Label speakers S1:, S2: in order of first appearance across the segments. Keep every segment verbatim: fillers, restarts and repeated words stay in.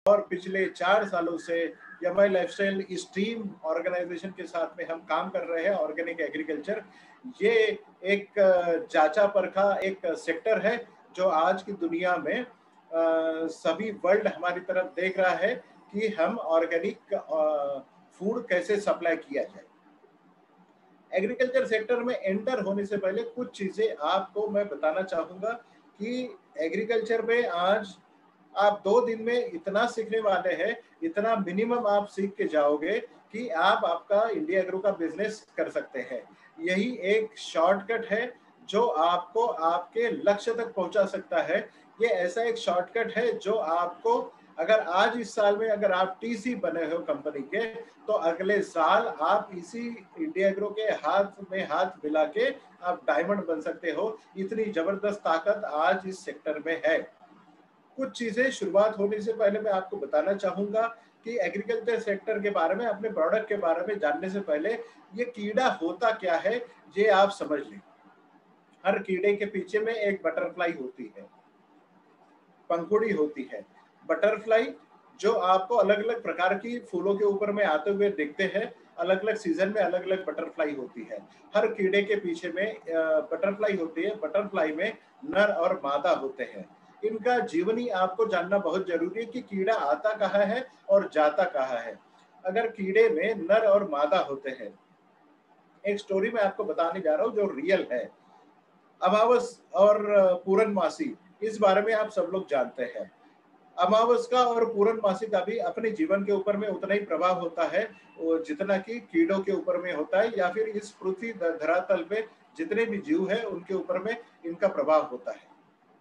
S1: और पिछले चार सालों से M I lifestyle stream organisation के साथ में हम काम कर रहे हैं। ऑर्गेनिक एग्रीकल्चर ये एक जांचा परखा एक सेक्टर है जो आज की दुनिया में आ, सभी वर्ल्ड हमारी तरफ देख रहा है कि हम ऑर्गेनिक फूड कैसे सप्लाई किया जाए। एग्रीकल्चर सेक्टर में एंटर होने से पहले कुछ चीजें आपको मैं बताना चाहूंगा कि एग्रीकल्चर में आज आप दो दिन में इतना सीखने वाले हैं, इतना मिनिमम आप सीख के जाओगे कि आप आपका इंडिया एग्रो का बिजनेस कर सकते हैं। यही एक शॉर्टकट है जो आपको आपके लक्ष्य तक पहुंचा सकता है। ये ऐसा एक शॉर्टकट है जो आपको, अगर आज इस साल में अगर आप टीसी बने हो कंपनी के, तो अगले साल आप इसी इंडिया एग्रो के हाथ में हाथ मिला के आप डायमंड बन सकते हो। इतनी जबरदस्त ताकत आज इस सेक्टर में है। कुछ चीजें शुरुआत होने से पहले मैं आपको बताना चाहूंगा कि एग्रीकल्चर सेक्टर के बारे में, अपने प्रोडक्ट के बारे में जानने से पहले ये कीड़ा होता क्या है ये आप समझ लें। हर कीड़े के पीछे में एक बटरफ्लाई होती है, पंखुड़ी होती है। बटरफ्लाई जो आपको अलग अलग प्रकार की फूलों के ऊपर में आते हुए दिखते हैं, अलग अलग सीजन में अलग अलग बटरफ्लाई होती है। हर कीड़े के पीछे में बटरफ्लाई होती है। बटरफ्लाई में नर और मादा होते हैं। इनका जीवनी आपको जानना बहुत जरूरी है कि कीड़ा आता कहाँ है और जाता कहाँ है। अगर कीड़े में नर और मादा होते हैं, एक स्टोरी मैं आपको बताने जा रहा हूँ जो रियल है। अमावस और पूर्णमासी, इस बारे में आप सब लोग जानते हैं। अमावस का और पूर्णमासी का भी अपने जीवन के ऊपर में उतना ही प्रभाव होता है जितना कि कीड़ों के ऊपर में होता है, या फिर इस पृथ्वी धरातल पे जितने भी जीव है उनके ऊपर में इनका प्रभाव होता है।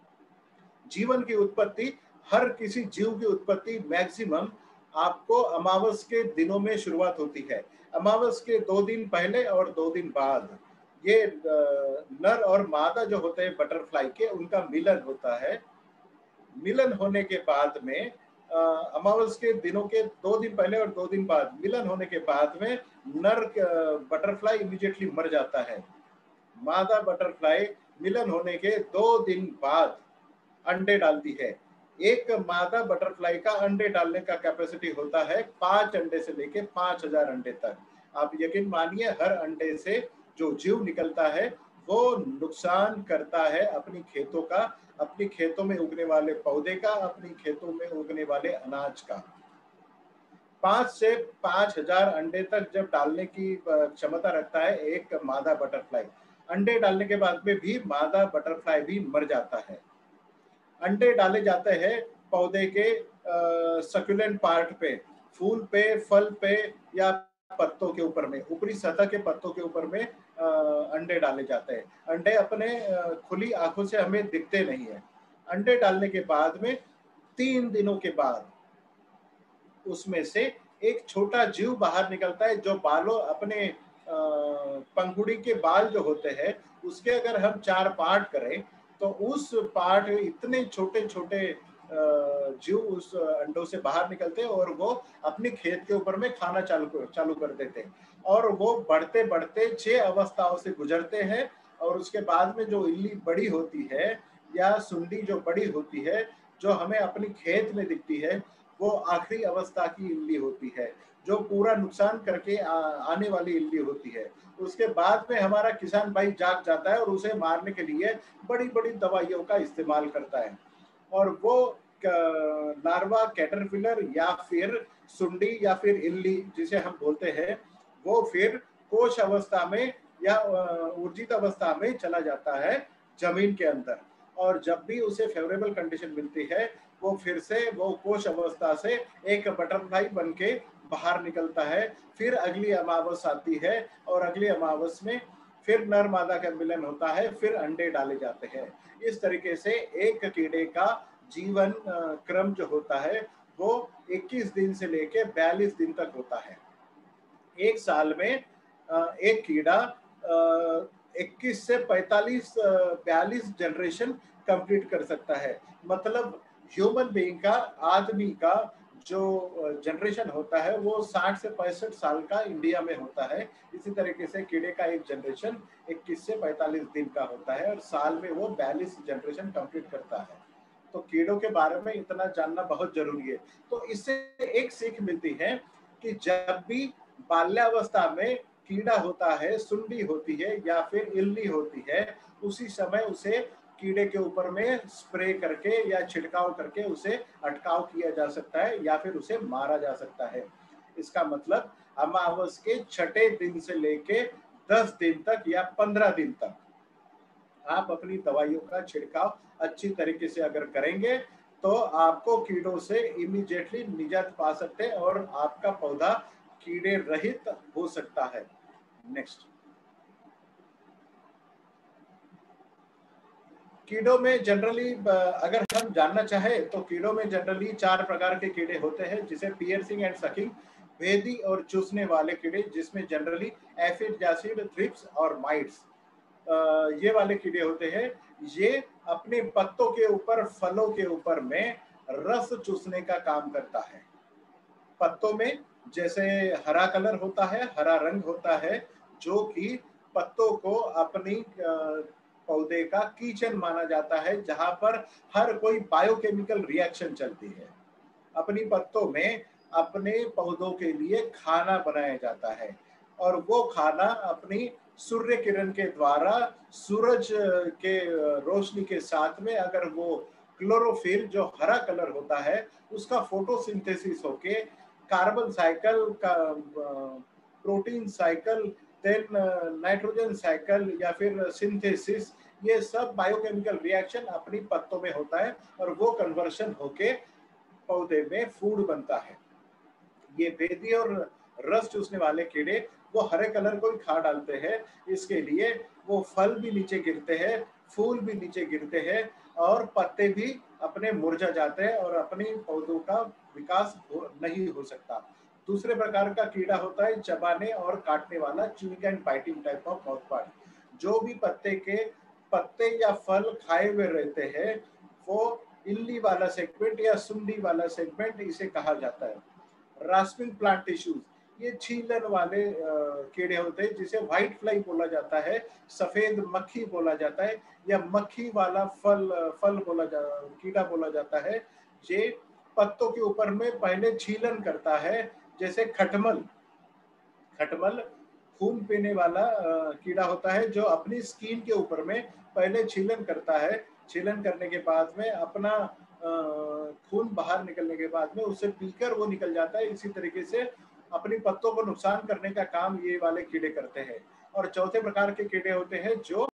S1: जीवन की उत्पत्ति, हर किसी जीव की उत्पत्ति मैक्सिमम आपको अमावस के दिनों में शुरुआत होती है। अमावस के दो दिन पहले और दो दिन बाद ये नर और मादा जो होते हैं बटरफ्लाई के, उनका मिलन होता है। मिलन होने के बाद में अमावस के दिनों के दो दिन पहले और दो दिन बाद मिलन होने के बाद में नर बटरफ्लाई इमीडिएटली मर जाता है। मादा बटरफ्लाई मिलन होने के दो दिन बाद अंडे डालती है। एक मादा बटरफ्लाई का अंडे डालने का कैपेसिटी होता है पांच अंडे से लेके पांच हजार अंडे तक। आप यकीन मानिए हर अंडे से जो जीव निकलता है वो नुकसान करता है अपनी खेतों का, अपनी खेतों में उगने वाले पौधे का, अपनी खेतों में उगने वाले अनाज का। पांच से पांच हजार अंडे तक जब डालने की क्षमता रखता है एक मादा बटरफ्लाई। अंडे डालने के बाद में भी मादा बटरफ्लाई भी मर जाता है। अंडे डाले जाते हैं पौधे के सक्यूलेंट पार्ट पे, फूल पे, फल पे या पत्तों के ऊपर में, ऊपरी सतह के पत्तों के ऊपर में आ, अंडे डाले जाते हैं। अंडे अपने खुली आंखों से हमें दिखते नहीं है। अंडे डालने के बाद में तीन दिनों के बाद उसमें से एक छोटा जीव बाहर निकलता है जो बालों अपने पंखुड़ी के बाल जो होते हैं उसके अगर हम चार पार्ट करें तो उस पार्ट इतने छोटे छोटे जीव उस अंडों से बाहर निकलते हैं और वो अपने खेत के ऊपर में खाना चालू चालू कर देते हैं। और वो बढ़ते बढ़ते छह अवस्थाओं से गुजरते हैं और उसके बाद में जो इल्ली बड़ी होती है या सुंडी जो बड़ी होती है जो हमें अपनी खेत में दिखती है, वो आखिरी अवस्था की इल्ली होती है जो पूरा नुकसान करके आ, आने वाली इल्ली होती है। उसके बाद में हमारा किसान भाई जाग जाता है और उसे मारने के लिए बड़ी बड़ी दवाइयों का इस्तेमाल करता है। और वो लार्वा कैटरपिलर या फिर सुंडी या फिर इल्ली जिसे हम बोलते हैं, वो फिर कोश अवस्था में या ऊर्जित अवस्था में चला जाता है जमीन के अंदर। और जब भी उसे फेवरेबल कंडीशन मिलती है वो फिर से वो कोश अवस्था से एक बटरफ्लाई बन के बाहर निकलता है। फिर अगली अमावस आती है और अगली अमावस में फिर नर मादा का मिलन होता है, फिर अंडे डाले जाते हैं। इस तरीके से एक कीड़े का जीवन क्रम जो होता है वो इक्कीस दिन से लेके बयालीस दिन तक होता है। एक साल में एक कीड़ा इक्कीस से पैंतालीस बयालीस जनरेशन कंप्लीट कर सकता है। मतलब ह्यूमन बीइंग का, आदमी का जो जनरेशन होता है वो साठ से पैंसठ साल का इंडिया में होता है। इसी तरीके से कीड़े का एक जनरेशन इक्कीस से पैंतालीस दिन का होता है और साल में वो बयालीस जनरेशन कंप्लीट करता है। तो कीड़ों के बारे में इतना जानना बहुत जरूरी है। तो इससे एक सीख मिलती है कि जब भी बाल्यावस्था में कीड़ा होता है, सुंडी होती है या फिर इल्ली होती है, उसी समय उसे कीड़े के ऊपर में स्प्रे करके या छिड़काव करके उसे अटकाव किया जा सकता है या फिर उसे मारा जा सकता है। इसका मतलब अमावस के छठे दिन से लेके दस दिन तक या पंद्रह दिन तक आप अपनी दवाइयों का छिड़काव अच्छी तरीके से अगर करेंगे तो आपको कीड़ों से इमीडिएटली निजात पा सकते हैं और आपका पौधा कीड़े रहित हो सकता है। नेक्स्ट, कीड़ों में जनरली अगर हम जानना चाहें तो कीड़ों में जनरली चार प्रकार के कीड़े होते हैं, जिसे पियर्सिंग एंड सकिंग, भेदी और चूसने वाले कीड़े, जिसमें जनरली एफिड, जासिड, थ्रिप्स और माइट्स ये वाले कीड़े होते हैं। ये अपने पत्तों के ऊपर, फलों के ऊपर में रस चूसने का काम करता है। पत्तों में जैसे हरा कलर होता है, हरा रंग होता है, जो कि पत्तों को अपनी पौधे का किचन माना जाता है, जहां पर हर कोई बायोकेमिकल रिएक्शन चलती है। अपनी पत्तों में अपने पौधों के लिए खाना बनाया जाता है और वो खाना अपनी सूर्य किरण के द्वारा, सूरज के रोशनी के साथ में, अगर वो क्लोरोफिल जो हरा कलर होता है उसका फोटोसिंथेसिस होके कार्बन साइकिल का, protein cycle, then nitrogen cycle या फिर सिंथेसिस, ये सब बायोकेमिकल रिएक्शन अपनी पत्तों में होता है और वो कन्वर्शन होके पौधे में फूड बनता है। ये भेदी और रस चूसने वाले कीड़े वो हरे कलर को ही खा डालते हैं, इसके लिए वो फल भी नीचे गिरते हैं, फूल भी नीचे गिरते हैं और पत्ते भी अपने मुरझा जाते हैं और अपनी पौधों का विकास हो, नहीं हो सकता। दूसरे प्रकार का कीड़ा होता है चबाने और काटने वाला, chewing and biting type of mouthpart. जो भी पत्ते के पत्ते या फल खाए हुए रहते हैं वो इल्ली वाला सेगमेंट या सुंडी वाला सेगमेंट इसे कहा जाता है। रास्पिंग प्लांट टिश्यूज, ये छीलन वाले कीड़े होते हैं, जिसे व्हाइट फ्लाई बोला जाता है, सफेद मक्खी बोला जाता है या मक्खी वाला फल फल बोला जा कीड़ा बोला जाता है। ये पत्तों के ऊपर में पहले छीलन करता है, जैसे खटमल। खटमल खून पीने वाला कीड़ा होता है जो अपनी स्किन के ऊपर में पहले छीलन करता है। छीलन करने के बाद में अपना खून बाहर निकलने के बाद में उसे पीकर वो निकल जाता है। इसी तरीके से अपनी पत्तों को नुकसान करने का काम ये वाले कीड़े करते हैं। और चौथे प्रकार के कीड़े होते हैं जो